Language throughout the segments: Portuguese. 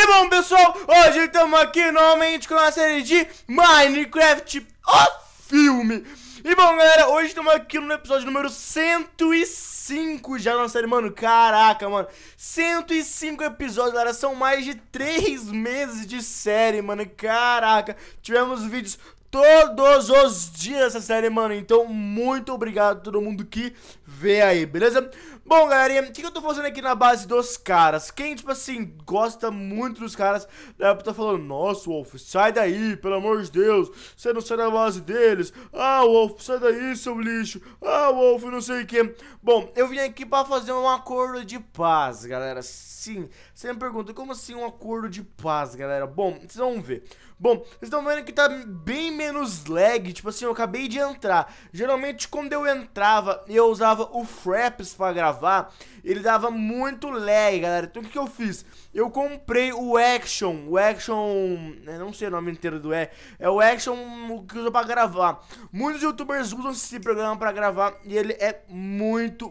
E bom, pessoal, hoje estamos aqui novamente com a série de Minecraft, o filme. E bom, galera, hoje estamos aqui no episódio número 105 já na série, mano. Caraca, mano, 105 episódios, galera, são mais de 3 meses de série, mano. Caraca, tivemos vídeos todos os dias dessa série, mano. Então, muito obrigado a todo mundo que vê aí, beleza? Bom, galerinha, o que eu tô fazendo aqui na base dos caras? Quem, tipo assim, gosta muito dos caras, deve estar falando: nossa, Wolf, sai daí, pelo amor de Deus, você não sai da base deles. Ah, Wolf, sai daí, seu lixo. Ah, Wolf, não sei o que. Bom, eu vim aqui pra fazer um acordo de paz, galera. Sim, você me pergunta, como assim um acordo de paz, galera? Bom, vocês vão ver. Bom, vocês estão vendo que tá bem menos lag, tipo assim, eu acabei de entrar. Geralmente quando eu entrava e eu usava o Fraps pra gravar, ele dava muito lag, galera. Então o que eu fiz? Eu comprei o Action, eu não sei o nome inteiro do é o Action que usa pra gravar. Muitos youtubers usam esse programa pra gravar e ele é muito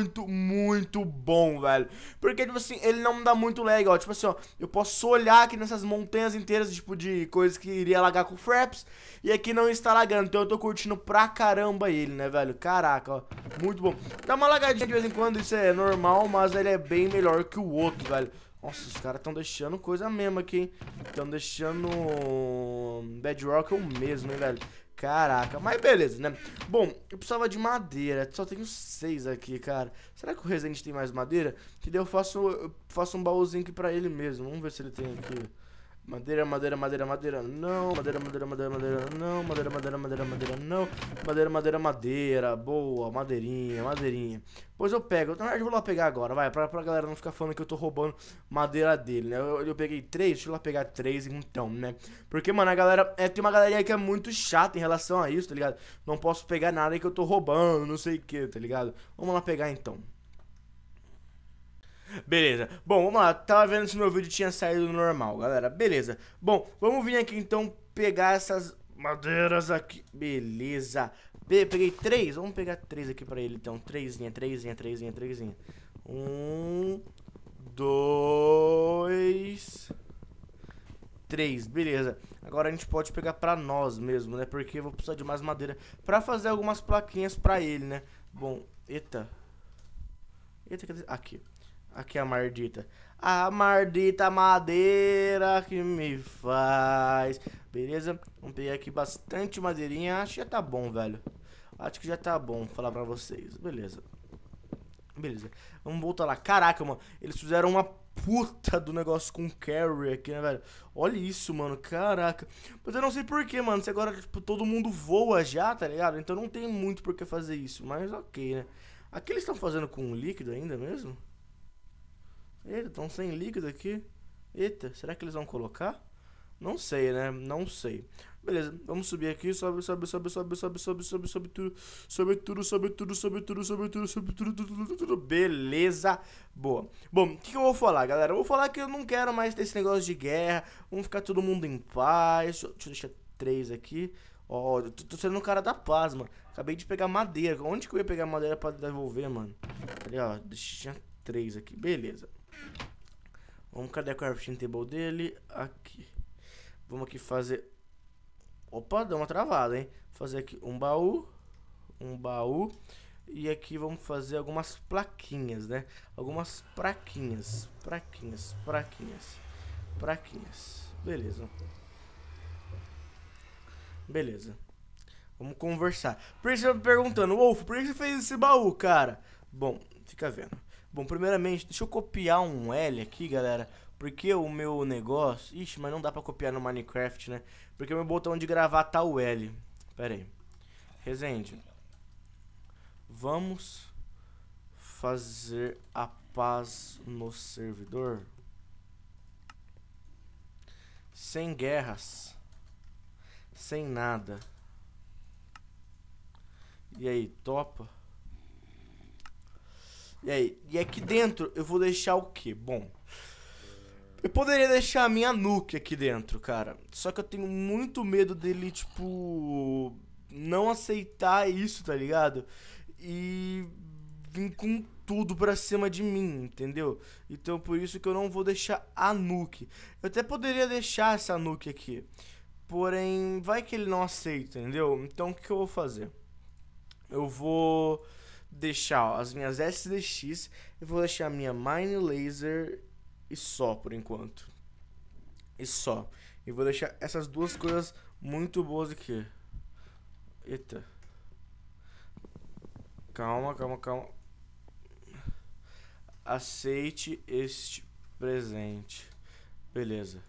bom, velho. Porque, tipo assim, ele não dá muito lag, ó. Tipo assim, ó, eu posso olhar aqui nessas montanhas inteiras, tipo, de coisas que iria lagar com o Fraps, e aqui não está lagando. Então eu tô curtindo pra caramba ele, né, velho? Caraca, ó, muito bom. Dá uma lagadinha de vez em quando, isso é normal, mas ele é bem melhor que o outro, velho. Nossa, os caras estão deixando coisa mesmo aqui, hein? Estão deixando Bedrock o mesmo, hein, velho? Caraca, mas beleza, né? Bom, eu precisava de madeira. Só tenho 6 aqui, cara. Será que o Resident tem mais madeira? Que daí eu faço um baúzinho aqui pra ele mesmo. Vamos ver se ele tem aqui. Madeira, não. Madeira, não. Madeira. Boa, madeirinha. Pois eu pego. Na verdade, eu vou lá pegar agora, vai. Pra galera não ficar falando que eu tô roubando madeira dele, né? Eu peguei 3, deixa eu lá pegar 3 então, né? Porque, mano, a galera. Tem uma galerinha que é muito chata em relação a isso, tá ligado? Não posso pegar nada aí que eu tô roubando, não sei o que, tá ligado? Vamos lá pegar então. Beleza, bom, vamos lá, tava vendo se meu vídeo tinha saído normal, galera, beleza. Bom, vamos vir aqui então pegar essas madeiras aqui, beleza. Peguei 3, vamos pegar 3 aqui pra ele então, 3. 1, 2, 3, beleza. Agora a gente pode pegar pra nós mesmo, né, porque eu vou precisar de mais madeira pra fazer algumas plaquinhas pra ele, né. Bom, eita, aqui. Aqui é a mardita. A mardita madeira que me faz. Beleza? Vamos pegar aqui bastante madeirinha. Acho que já tá bom, velho. Acho que já tá bom falar pra vocês. Beleza. Vamos voltar lá. Caraca, mano. Eles fizeram uma puta do negócio com carry aqui, né, velho? Olha isso, mano. Caraca. Mas eu não sei porquê, mano. Se agora, tipo, todo mundo voa já, tá ligado? Então não tem muito por que fazer isso. Mas ok, né? Aqui eles estão fazendo com líquido ainda mesmo? Eita, estão sem líquido aqui. Eita, será que eles vão colocar? Não sei, né? Não sei. Beleza, vamos subir aqui. Sobe tudo. Beleza. Boa. Bom, o que eu vou falar, galera? Eu vou falar que eu não quero mais ter esse negócio de guerra. Vamos ficar todo mundo em paz. Deixa eu deixar 3 aqui. Ó, eu tô sendo um cara da paz, mano. Acabei de pegar madeira. Onde que eu ia pegar madeira pra devolver, mano? Ali, ó. Deixa 3 aqui. Beleza. Vamos, cadê a crafting table dele? Aqui. Vamos aqui fazer... Opa, deu uma travada, hein? Fazer aqui um baú. E aqui vamos fazer algumas plaquinhas, né? Algumas praquinhas. Beleza. Vamos conversar. Por isso você tá me perguntando: Wolf, por que você fez esse baú, cara? Bom, fica vendo. Bom, primeiramente, deixa eu copiar um L aqui, galera. Porque o meu negócio... Ixi, mas não dá pra copiar no Minecraft, né? Porque o meu botão de gravar tá o L. Pera aí. Resende. Vamos fazer a paz no servidor. Sem guerras. Sem nada. E aí, topa? E aí, e aqui dentro eu vou deixar o que? Bom, eu poderia deixar a minha nuke aqui dentro, cara. Só que eu tenho muito medo dele, tipo, não aceitar isso, tá ligado? E vir com tudo pra cima de mim, entendeu? Então por isso que eu não vou deixar a nuke. Eu até poderia deixar essa nuke aqui, porém vai que ele não aceita, entendeu? Então o que eu vou fazer? Eu vou deixar, ó, as minhas SDX, eu vou deixar a minha Mine Laser e só por enquanto. E só. E vou deixar essas duas coisas muito boas aqui. Eita. Calma, calma, calma. Aceite este presente. Beleza.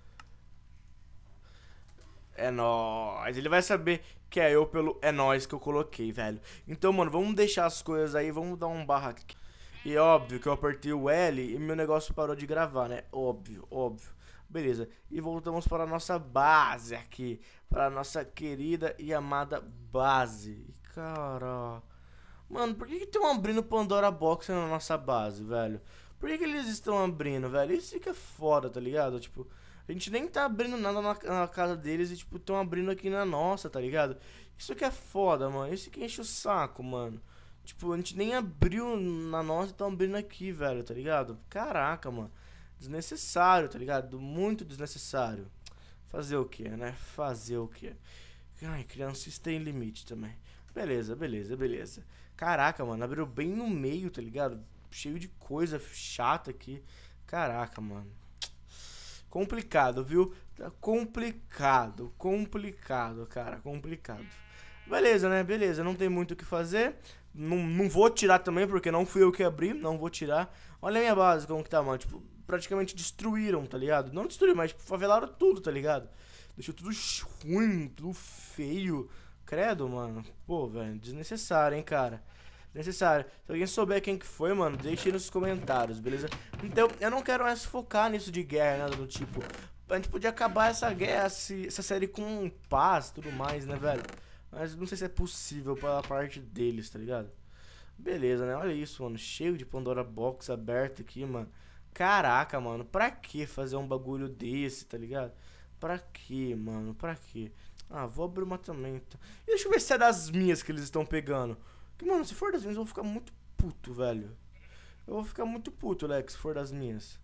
É nóis. Ele vai saber que é eu pelo é nóis que eu coloquei, velho. Então, mano, vamos deixar as coisas aí. Vamos dar um barra aqui. E óbvio que eu apertei o L e meu negócio parou de gravar, né? Óbvio, óbvio. Beleza. E voltamos para a nossa base aqui. Para a nossa querida e amada base. Cara... Mano, por que estão abrindo Pandora Box na nossa base, velho? Por que eles estão abrindo, velho? Isso fica foda, tá ligado? Tipo, a gente nem tá abrindo nada na casa deles e, tipo, estão abrindo aqui na nossa, tá ligado? Isso que é foda, mano. Isso que enche o saco, mano. Tipo, a gente nem abriu na nossa e estão abrindo aqui, velho, tá ligado? Caraca, mano. Desnecessário, tá ligado? Muito desnecessário. Fazer o que, né? Fazer o que? Ai, crianças têm limite também. Beleza, beleza, beleza. Caraca, mano, abriu bem no meio, tá ligado? Cheio de coisa chata aqui. Caraca, mano. Complicado, viu? Complicado, complicado, cara, complicado. Beleza, né? Beleza, não tem muito o que fazer. Não vou tirar também, porque não fui eu que abri. Não vou tirar. Olha a minha base, como que tá, mano. Tipo, praticamente destruíram, tá ligado? Não destruíram, mas tipo, favelaram tudo, tá ligado? Deixou tudo ruim, tudo feio. Credo, mano. Pô, velho, desnecessário, hein, cara. Desnecessário. Se alguém souber quem que foi, mano, deixe aí nos comentários, beleza? Então, eu não quero mais focar nisso de guerra, nada do tipo. A gente podia acabar essa guerra, essa série com paz e tudo mais, né, velho? Mas não sei se é possível pela parte deles, tá ligado? Beleza, né? Olha isso, mano. Cheio de Pandora Box aberto aqui, mano. Caraca, mano. Pra que fazer um bagulho desse, tá ligado? Pra que, mano? Pra que? Ah, vou abrir uma também. Tá? E deixa eu ver se é das minhas que eles estão pegando. Que, mano, se for das minhas, eu vou ficar muito puto, velho. Eu vou ficar muito puto, Lex, se for das minhas.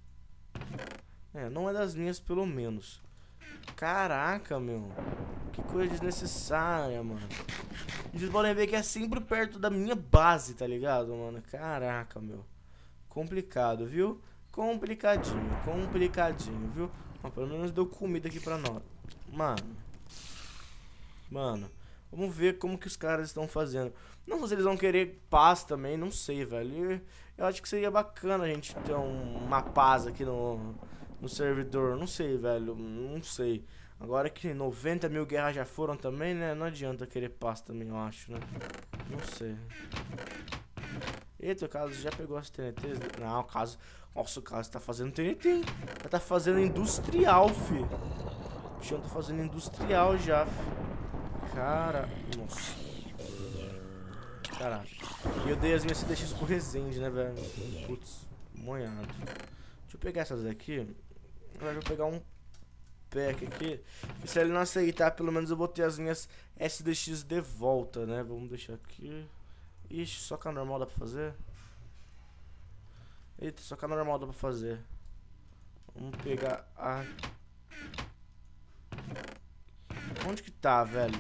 É, não é das minhas, pelo menos. Caraca, meu. Que coisa desnecessária, mano. E vocês podem ver que é sempre perto da minha base, tá ligado, mano? Caraca, meu. Complicado, viu? Complicadinho, complicadinho, viu? Mas pelo menos deu comida aqui pra nós. Mano, vamos ver como que os caras estão fazendo. Não sei se eles vão querer paz também, não sei, velho. Eu acho que seria bacana a gente ter uma paz aqui no servidor. Não sei, velho, não sei. Agora que 90 mil guerras já foram também, né? Não adianta querer paz também, eu acho, né? Não sei. Eita, o caso já pegou as TNTs? Não, o caso... Nossa, o caso tá fazendo TNT, hein? Já tá fazendo industrial, fi. O bichão tá fazendo industrial já, fi. Cara... Nossa. Caraca. E eu dei as minhas CDX pro Resende, né, velho? Putz, monhado. Deixa eu pegar essas aqui. Agora eu vou pegar um pack aqui. E se ele não aceitar, pelo menos eu vou ter as minhas SDX de volta, né? Vamos deixar aqui. Ixi, só que a normal dá pra fazer? Eita, só que a normal dá pra fazer. Vamos pegar a... Onde que tá, velho?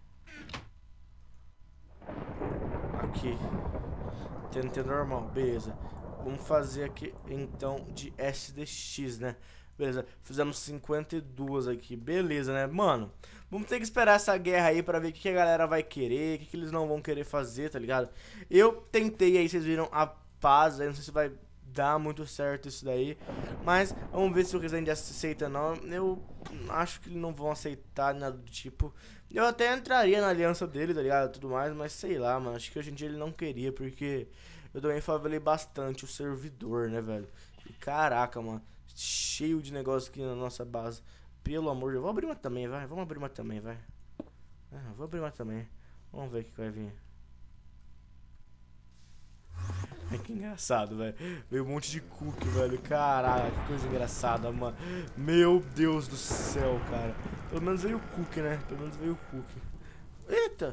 Aqui. TNT normal, beleza. Vamos fazer aqui, então, de SDX, né? Beleza, fizemos 52 aqui, beleza, né? Mano, vamos ter que esperar essa guerra aí pra ver o que a galera vai querer, o que eles não vão querer fazer, tá ligado? Eu tentei aí, vocês viram a paz aí, não sei se vai dar muito certo isso daí, mas vamos ver se o Resident aceita não. Eu acho que eles não vão aceitar nada do tipo. Eu até entraria na aliança dele, tá ligado? Tudo mais, mas sei lá, mano, acho que hoje em dia ele não queria, porque eu também favelei bastante o servidor, né, velho? E caraca, mano, cheio de negócio aqui na nossa base. Pelo amor de Deus, vou abrir uma também, vai. Vamos abrir uma também, vai. Vou abrir uma também. Vamos ver o que vai vir. Ai, que engraçado, velho. Veio um monte de cookie, velho. Caraca, que coisa engraçada, mano. Meu Deus do céu, cara. Pelo menos veio o cookie, né? Pelo menos veio o cookie. Eita!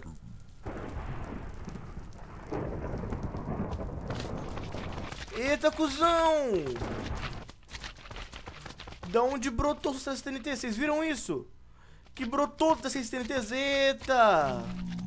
Eita, cuzão! Da onde brotou o TNT? Vocês viram isso? Que brotou o TNT? Eita!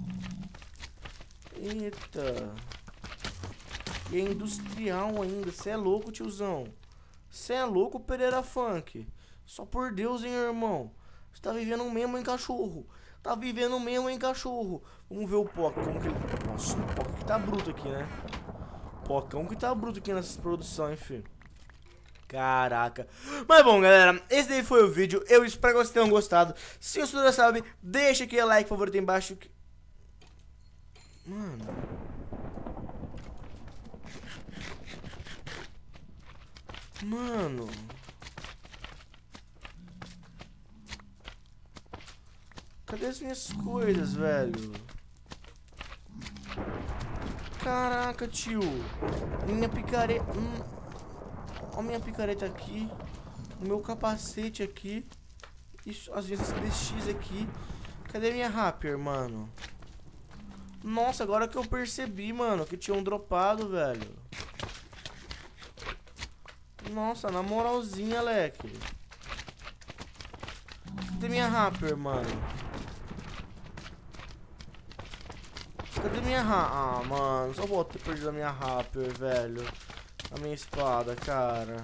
Eita! E é industrial ainda. Você é louco, tiozão. Você é louco, Pereira Funk. Só por Deus, hein, irmão. Você tá vivendo mesmo em cachorro. Tá vivendo mesmo em cachorro. Vamos ver o Poca, como que ele... Nossa, o Poca que tá bruto aqui, né? Pocão que tá bruto aqui nessas produções, filho. Caraca. Mas bom, galera, esse daí foi o vídeo. Eu espero que vocês tenham gostado. Se você já sabe, deixa aquele like favorito aí embaixo. Mano. Mano. Cadê as minhas coisas, velho? Caraca, tio. Minha picareta... Ó, minha picareta aqui. O meu capacete aqui. Isso, as vezes DX aqui. Cadê minha Rapper, mano? Nossa, agora que eu percebi, mano, que tinham dropado, velho. Nossa, na moralzinha, leque. Cadê minha Rapper, mano? Cadê minha Ah, mano, só vou ter perdido a minha Rapper, velho. A minha espada, cara.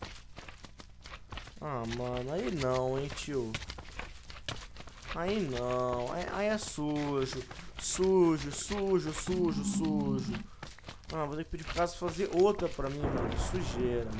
Ah, mano, aí não, hein, tio. Aí não, aí é sujo. Sujo. Ah, vou ter que pedir pro caso fazer outra pra mim, mano. Sujeira,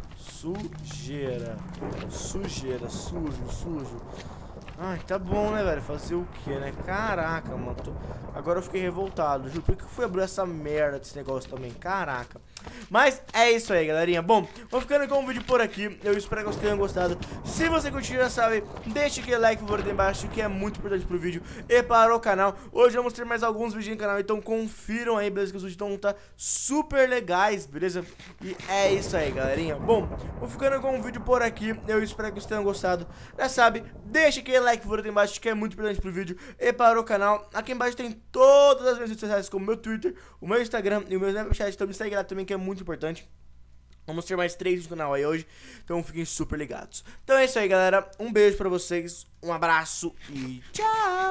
sujo. Ai, tá bom, né, velho? Fazer o que, né? Caraca, mano. Agora eu fiquei revoltado, juro. Por que eu fui abrir essa merda desse negócio também? Caraca. Mas é isso aí, galerinha. Bom, vou ficando com o vídeo por aqui. Eu espero que vocês tenham gostado. Se você curtiu, já sabe, deixa aquele like favorito aí embaixo, que é muito importante pro vídeo e para o canal. Hoje vamos ter mais alguns vídeos no canal, então confiram aí, beleza? Que os vídeos estão tá super legais, beleza? E é isso aí, galerinha. Bom, vou ficando com o vídeo por aqui. Eu espero que vocês tenham gostado. Já sabe, deixa aquele like favorito aí embaixo, que é muito importante pro vídeo e para o canal. Aqui embaixo tem todas as minhas redes sociais, como o meu Twitter, o meu Instagram e o meu Snapchat. Então me segue lá também, que é muito importante. Vamos ter mais 3 no canal aí hoje, então fiquem super ligados. Então é isso aí, galera. Um beijo pra vocês, um abraço e tchau!